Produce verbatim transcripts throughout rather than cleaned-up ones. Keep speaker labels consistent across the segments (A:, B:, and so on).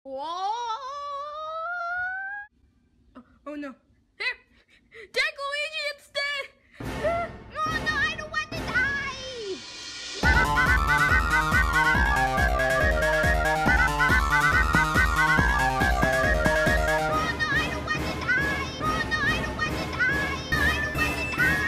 A: Whoa! Oh, oh no. Here! Take Luigi instead! Oh no, I don't want to die! Oh no, I don't want to die! Oh no, I don't want to die! No, I don't want to die!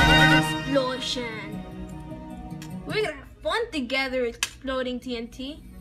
A: We're gonna have fun together exploding T N T.